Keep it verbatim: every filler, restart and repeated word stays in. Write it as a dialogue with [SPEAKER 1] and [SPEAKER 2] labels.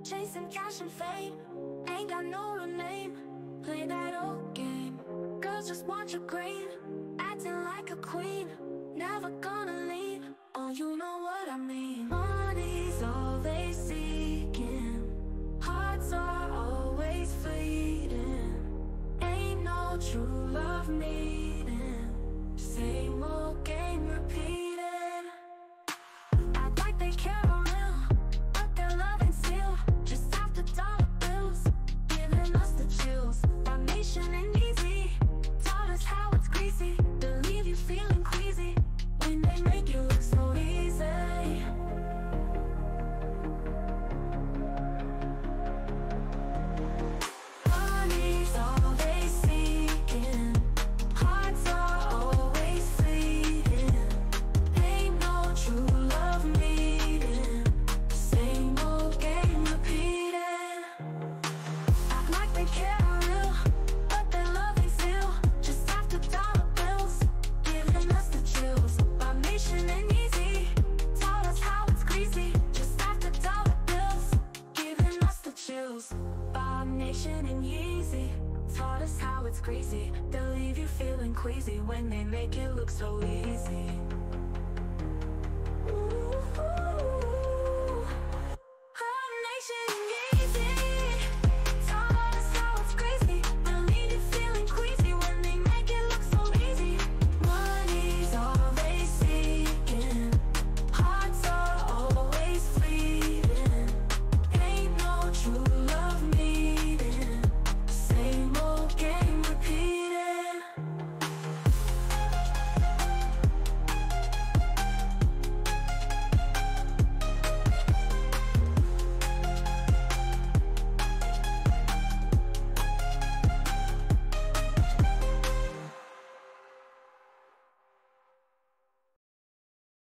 [SPEAKER 1] chasing cash and fame. Ain't got no real name, play that old game. Girls just want your green, acting like a queen. Never gonna leave, oh you know what I mean. Money's all they seeking, hearts are always fleeting. Ain't no true love needing, same old game repeated. Act like they care for real, but their love ain't sealed. Just after dollar bills, giving us the chills. Our nation ain't easy, taught us how it's greasy. They'll leave you feeling queasy when they make you look so easy. Money's all they seeking, hearts are always fleeting. Ain't no true love needing, same old game repeated. Act like they care for real, but their love ain't sealed. Just after dollar bills, giving us the chills. Our nation ain't easy, taught us how it's greasy. Just after dollar bills, giving us the chills. Our nation ain't easy, taught us how it's greasy. They'll leave you feeling queasy when they make it look so easy.